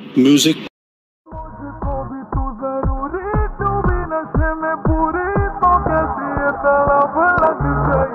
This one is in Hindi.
म्यूजिक। मुझको भी तू जरूरी, तू भी नशे में पूरी, तो कैसी ये तड़प लग गई।